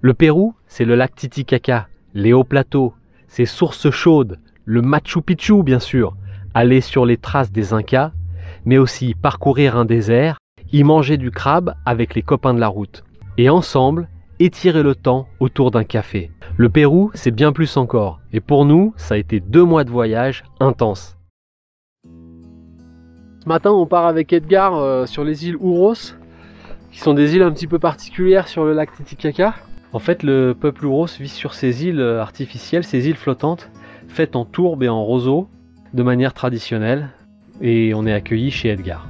Le Pérou, c'est le lac Titicaca, les hauts plateaux, ses sources chaudes, le Machu Picchu bien sûr, aller sur les traces des Incas, mais aussi parcourir un désert, y manger du crabe avec les copains de la route. Et ensemble, étirer le temps autour d'un café. Le Pérou, c'est bien plus encore. Et pour nous, ça a été 2 mois de voyage intense. Ce matin, on part avec Edgar sur les îles Ouros, qui sont des îles un petit peu particulières sur le lac Titicaca. En fait, le peuple Ouros vit sur ces îles artificielles, ces îles flottantes, faites en tourbe et en roseau, de manière traditionnelle. Et on est accueillis chez Edgar.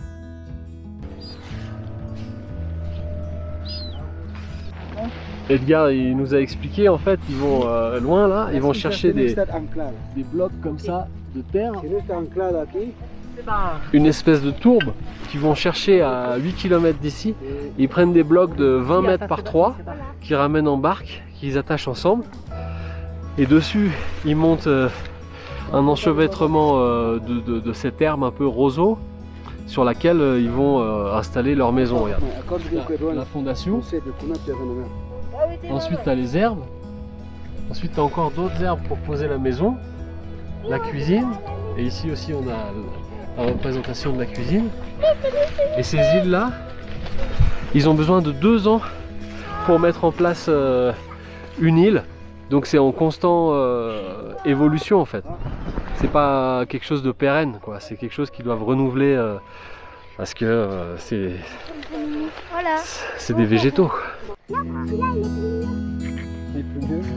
Edgar, il nous a expliqué, en fait, ils vont loin là, ils vont chercher des blocs comme ça de terre. Une espèce de tourbe qu'ils vont chercher à 8 km d'ici. Ils prennent des blocs de 20 mètres par 3 qu'ils ramènent en barque, qu'ils attachent ensemble. Et dessus, ils montent un enchevêtrement de cette herbe un peu roseau sur laquelle ils vont installer leur maison. Regarde. La fondation. Ensuite, tu as les herbes. Ensuite, tu as encore d'autres herbes pour poser la maison. La cuisine. Et ici aussi, on a la représentation de la cuisine. Et ces îles-là, ils ont besoin de 2 ans pour mettre en place une île. Donc c'est en constante évolution en fait. C'est pas quelque chose de pérenne, quoi. C'est quelque chose qu'ils doivent renouveler parce que c'est des végétaux. Il est plus vieux.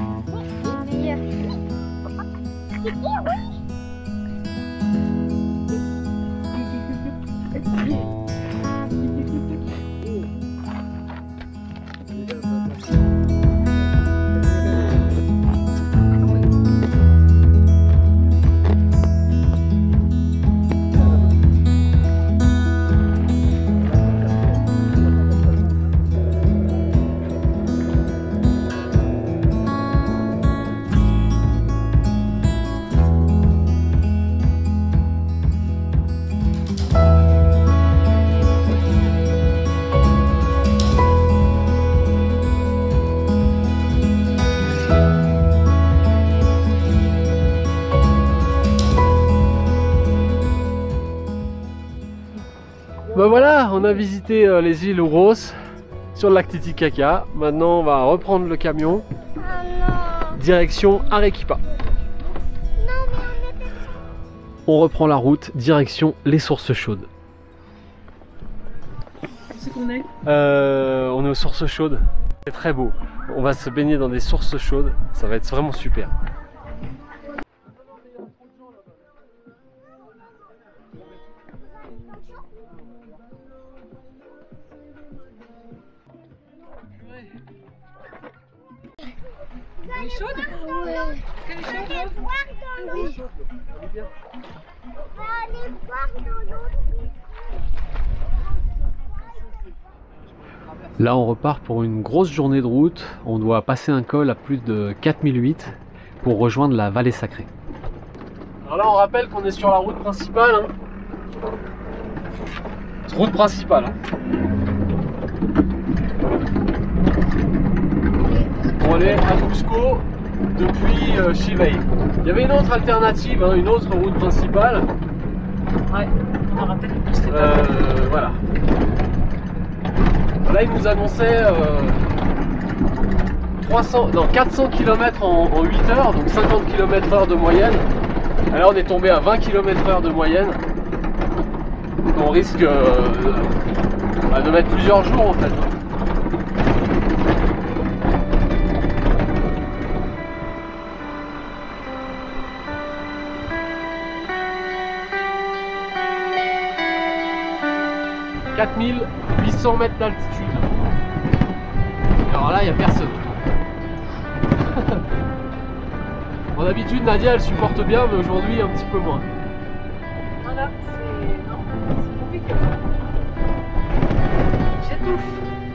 Ben voilà, on a visité les îles Ouros sur le lac Titicaca. Maintenant, on va reprendre le camion. Direction Arequipa. On reprend la route, direction les sources chaudes. C'est qu'on est on est aux sources chaudes. C'est très beau. On va se baigner dans des sources chaudes. Ça va être vraiment super. Elle est chaude? Ouais. Est-ce qu'elle est chaude? Oui. On va aller voir dans l'autre. Là on repart pour une grosse journée de route. On doit passer un col à plus de 4008 pour rejoindre la vallée sacrée. Alors là on rappelle qu'on est sur la route principale. Hein. Route principale. Hein. Pour aller à Cusco depuis Chivay. Il y avait une autre alternative, hein, une autre route principale. Ouais, on aura peut-être plus les voilà. Là il nous annonçait 400 km en 8 heures, donc 50 km/h de moyenne. Alors on est tombé à 20 km/h de moyenne. On risque de mettre plusieurs jours en fait. « 4800 mètres d'altitude. » Alors là, il n'y a personne. En habitude, Nadia, elle supporte bien, mais aujourd'hui, un petit peu moins. Voilà, c'est compliqué. J'étouffe.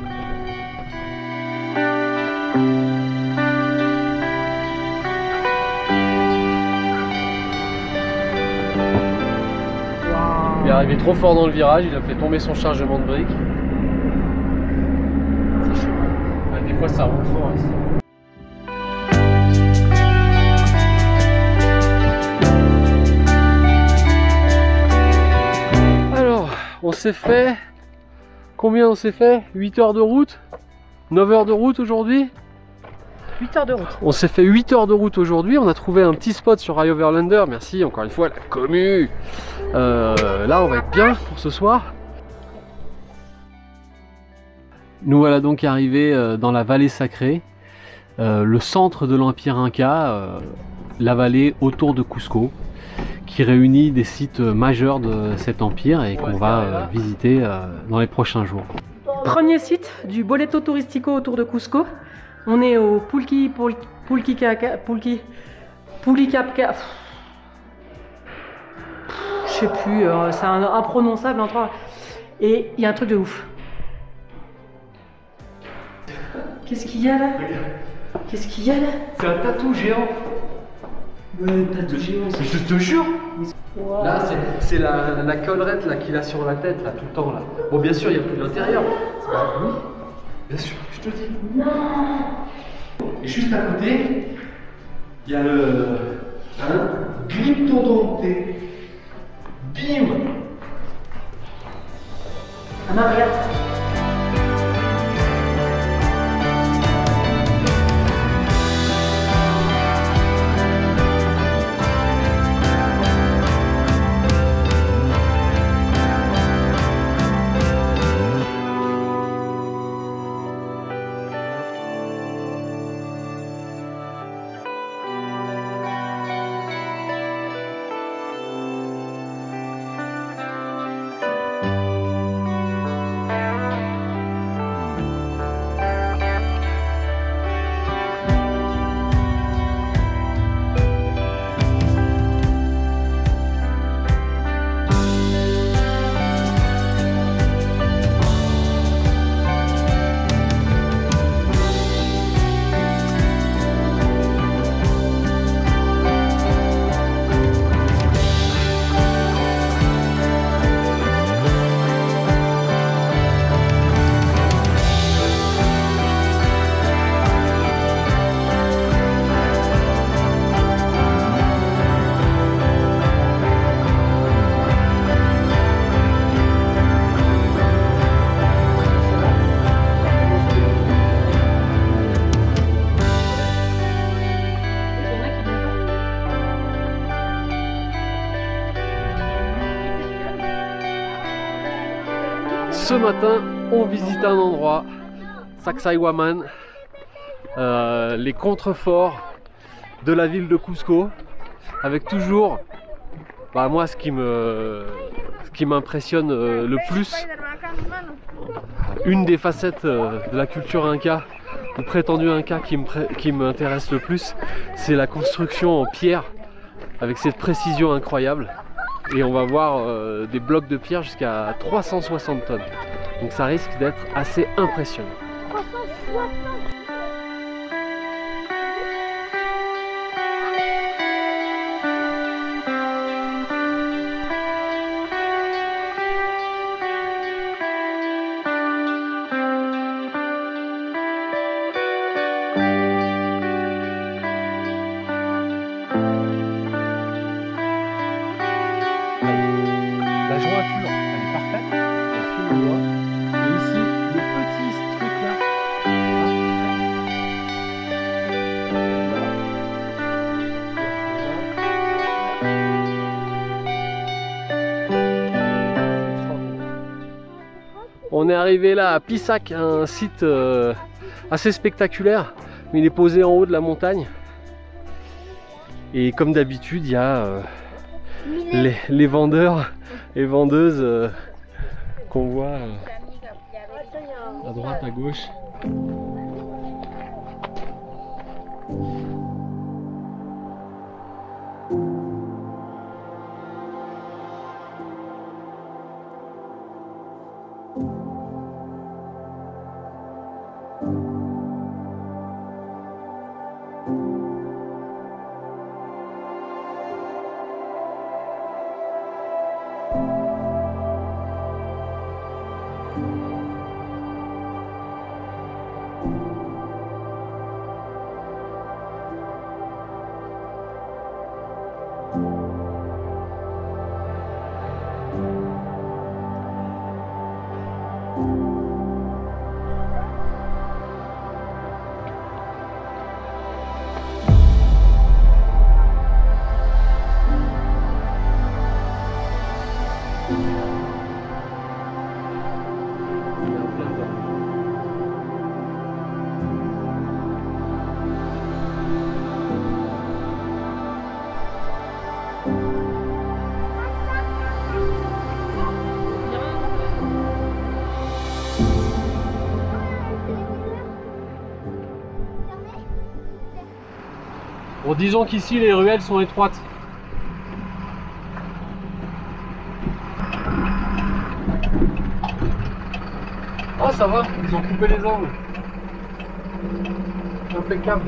Il est arrivé trop fort dans le virage, il a fait tomber son chargement de briques. C'est chaud. Des fois ça roule fort ici. Alors, on s'est fait... Combien on s'est fait? 8 heures de route? 9 heures de route aujourd'hui? 8 heures de route. On s'est fait 8 heures de route aujourd'hui. On a trouvé un petit spot sur High Overlander. Merci encore une fois la commu. Là, on va être bien pour ce soir. Nous voilà donc arrivés dans la vallée sacrée, le centre de l'Empire Inca, la vallée autour de Cusco, qui réunit des sites majeurs de cet empire et qu'on va visiter dans les prochains jours. Premier site du Boleto Turistico autour de Cusco. On est au Pulicapca. Je sais plus, c'est imprononçable entre. Et il y a un truc de ouf. Qu'est-ce qu'il y a là? Qu'est-ce qu'il y a là? C'est un tatou géant. Ouais, tatou géant. Je te jure. Wow. Là, c'est la collerette là qu'il a sur la tête là tout le temps là. Bon, bien sûr, il n'y a plus l'intérieur. Oui, bien sûr, je te dis. Non. Et juste à côté, il y a le Glyptodonte. Bim. Ah non, regarde. Ce matin, on visite un endroit, Sacsayhuaman, les contreforts de la ville de Cusco, avec toujours, moi ce qui m'impressionne le plus, une des facettes de la culture inca, ou prétendue inca qui m'intéresse le plus, c'est la construction en pierre, avec cette précision incroyable. Et on va voir des blocs de pierre jusqu'à 360 tonnes. Donc ça risque d'être assez impressionnant. 360. La jointure, elle est parfaite, elle suit le doigt. Et ici, le petit truc là. On est arrivé là à Pisac, un site assez spectaculaire, mais il est posé en haut de la montagne. Et comme d'habitude, il y a les vendeurs et vendeuses qu'on voit à droite, à gauche. Bon, disons qu'ici les ruelles sont étroites. Ah, ça va, ils ont coupé les angles. Impeccable.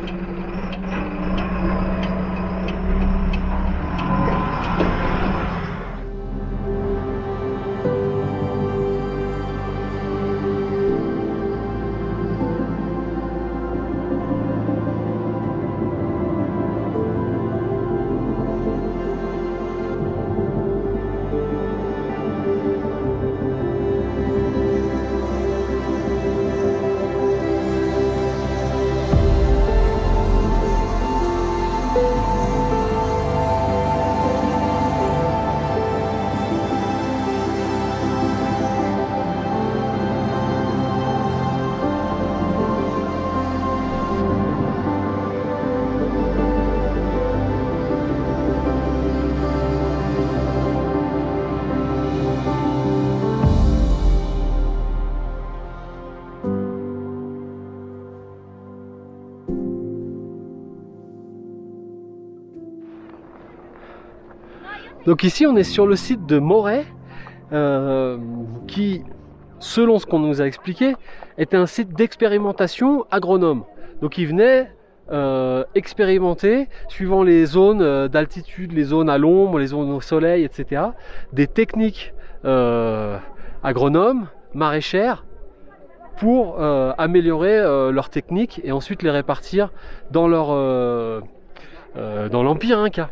Donc ici on est sur le site de Moret qui, selon ce qu'on nous a expliqué, était un site d'expérimentation agronome. Donc ils venaient expérimenter, suivant les zones d'altitude, les zones à l'ombre, les zones au soleil, etc., des techniques agronomes, maraîchères, pour améliorer leurs techniques et ensuite les répartir dans dans l'Empire Inca.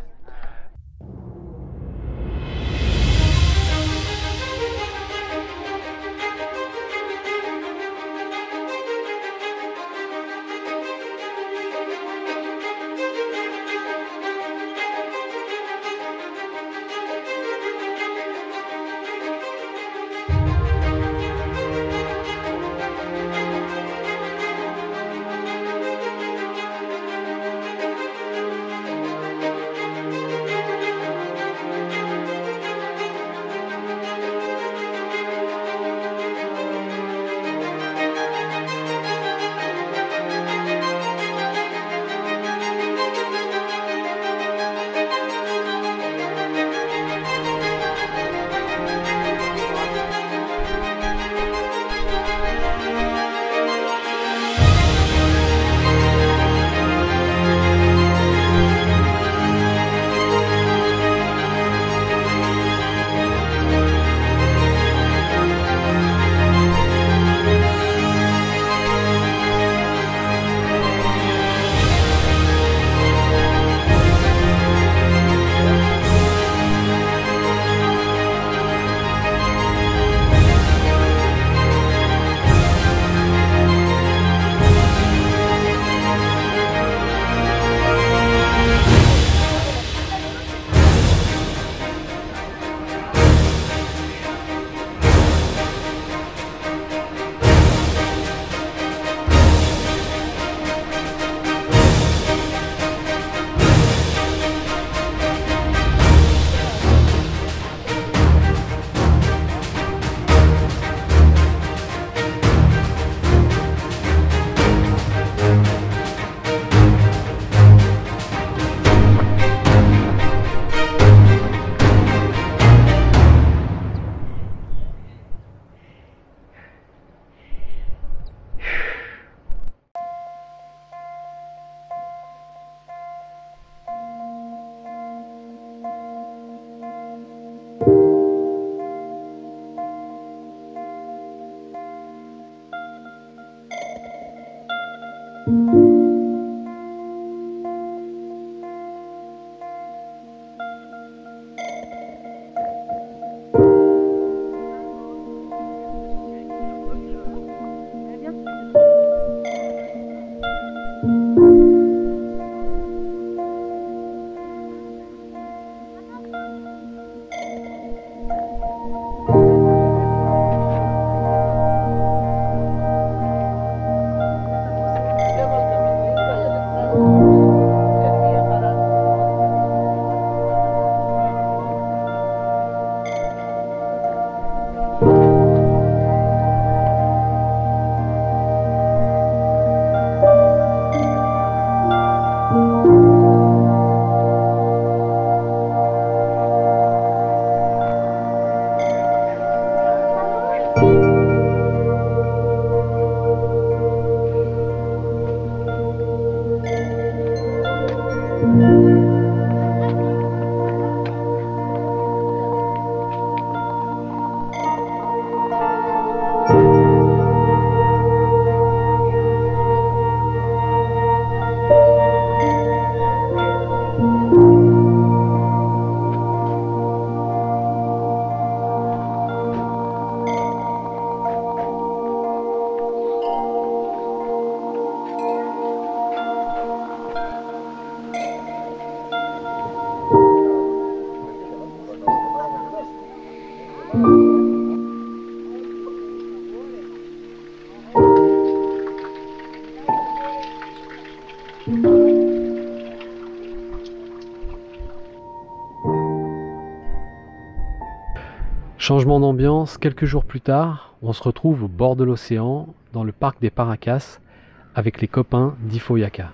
Changement d'ambiance, quelques jours plus tard, on se retrouve au bord de l'océan, dans le parc des Paracas, avec les copains d'Ifoyaka.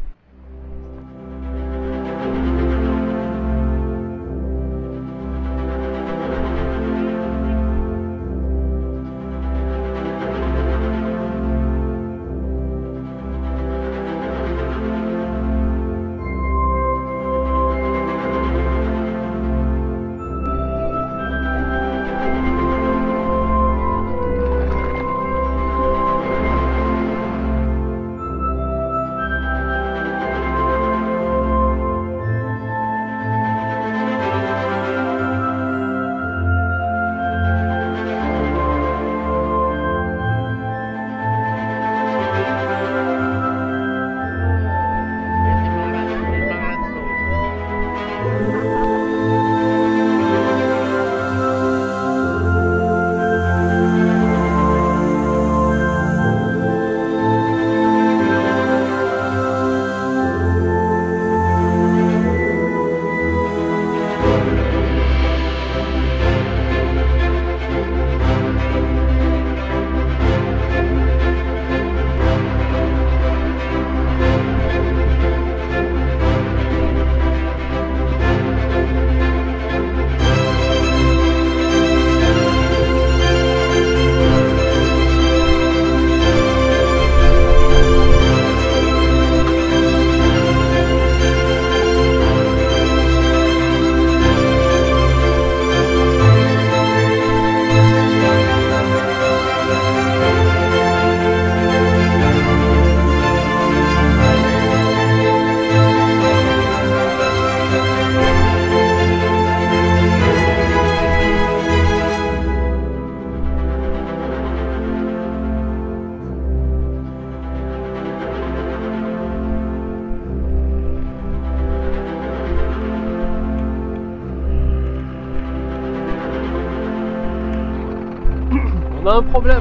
On a un problème.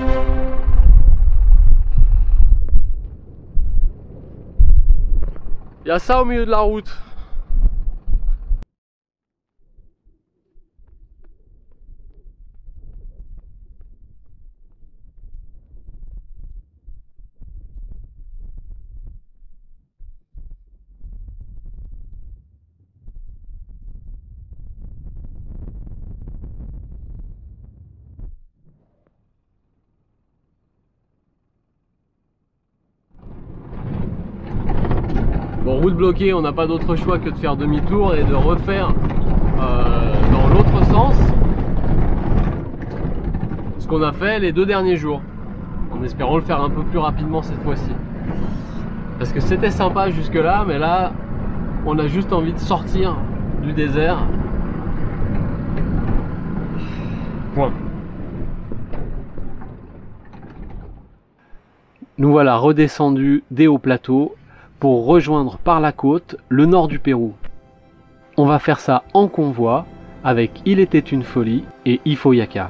Il y a ça au milieu de la route. Bon, route bloquée, on n'a pas d'autre choix que de faire demi-tour et de refaire dans l'autre sens ce qu'on a fait les 2 derniers jours, en espérant le faire un peu plus rapidement cette fois-ci. Parce que c'était sympa jusque là, mais là on a juste envie de sortir du désert. Point. Nous voilà redescendus des hauts plateaux pour rejoindre par la côte le nord du Pérou. On va faire ça en convoi avec Il était une folie et Ifoyaka.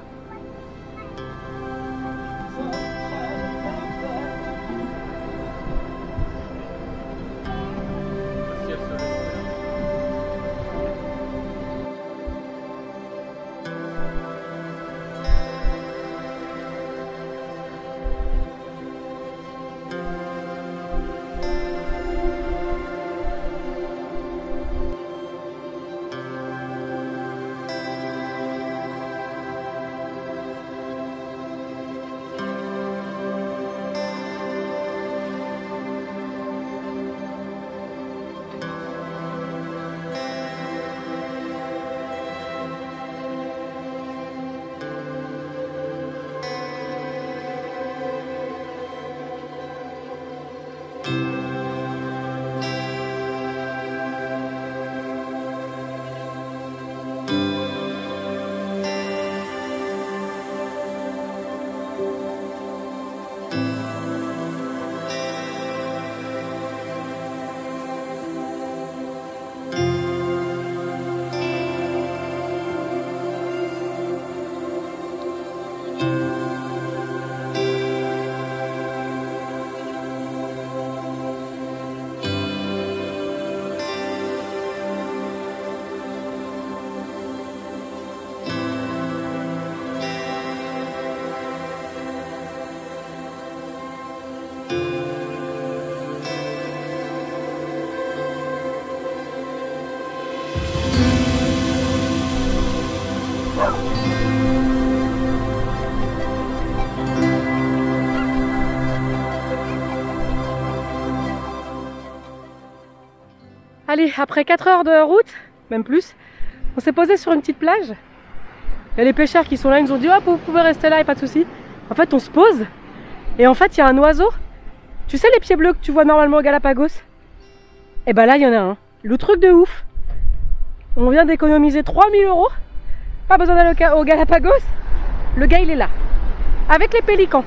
Allez, après 4 heures de route, même plus, on s'est posé sur une petite plage. Et les pêcheurs qui sont là, ils nous ont dit hop, vous pouvez rester là, et pas de souci. En fait, on se pose et en fait, il y a un oiseau. Tu sais les pieds bleus que tu vois normalement au Galapagos? Et ben là, il y en a un. Le truc de ouf. On vient d'économiser 3000 €. Pas besoin d'aller au Galapagos. Le gars, il est là. Avec les pélicans.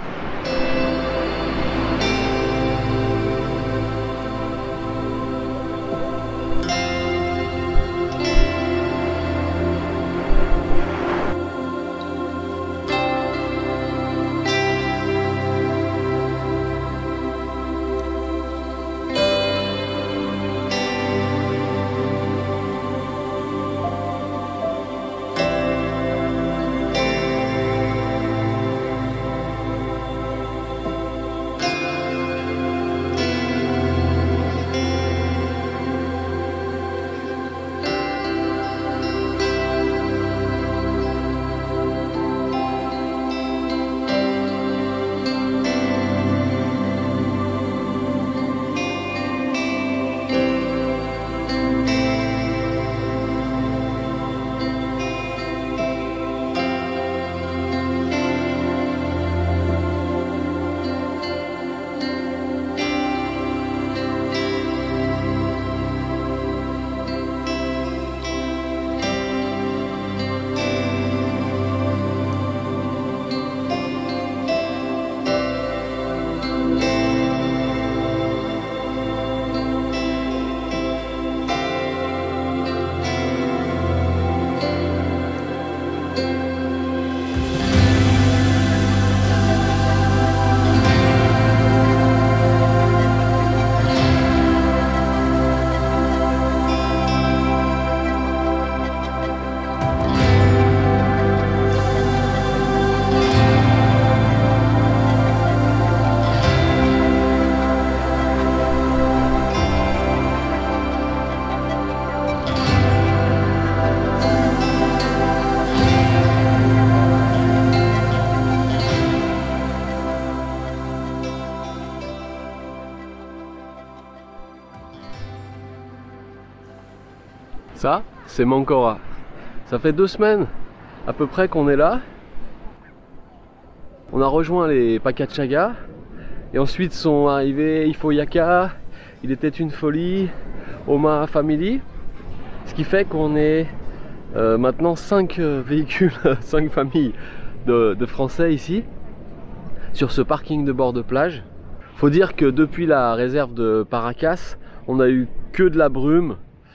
Ça, c'est Mancora. Ça fait 2 semaines à peu près qu'on est là. On a rejoint les Pachacagua et ensuite sont arrivés Ifoyaka, Il était une folie, Oma Family. Ce qui fait qu'on est maintenant 5 véhicules, 5 familles de Français ici, sur ce parking de bord de plage. Faut dire que depuis la réserve de Paracas, on a eu que de la brume,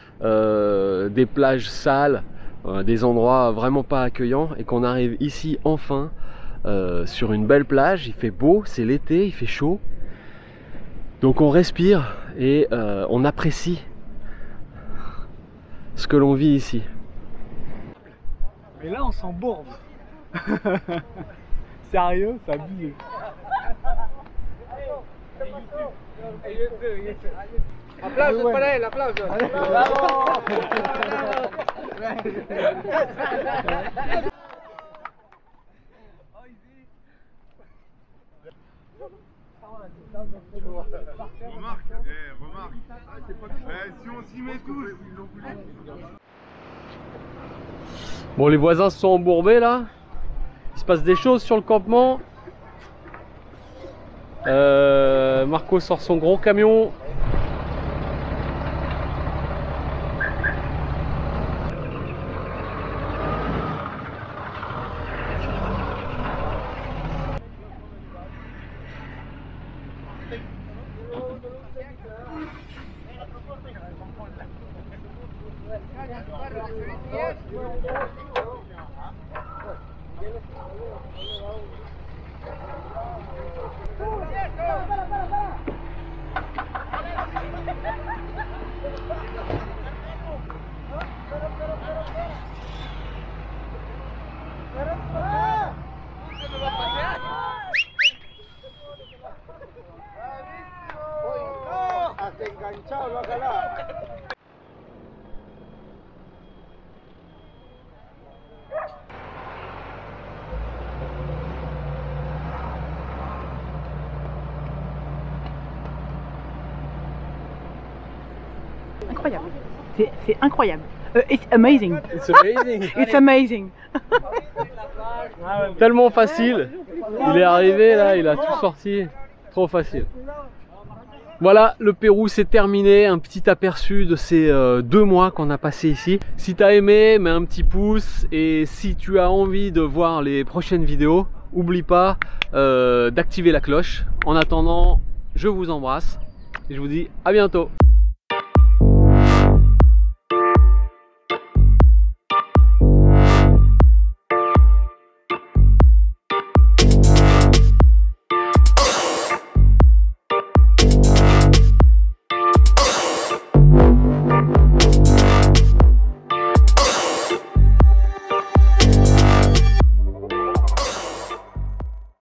des plages sales, des endroits vraiment pas accueillants, et qu'on arrive ici enfin sur une belle plage. Il fait beau, c'est l'été, il fait chaud, donc on respire et on apprécie ce que l'on vit ici. Mais là on s'embourbe. Sérieux, c'est abusé. Aplausos para él, aplausos. Remarque, si on s'y met tous. Bon, les voisins se sont embourbés là. Il se passe des choses sur le campement. Marco sort son gros camion. Hasta enganchado lo ha jalado. Incroyable. C'est incroyable. It's amazing. It's amazing. It's amazing. Tellement facile. Il est arrivé là, il a tout sorti. Trop facile. Voilà, le Pérou c'est terminé, un petit aperçu de ces 2 mois qu'on a passé ici. Si tu as aimé, mets un petit pouce, et si tu as envie de voir les prochaines vidéos, n'oublie pas d'activer la cloche. En attendant, je vous embrasse et je vous dis à bientôt.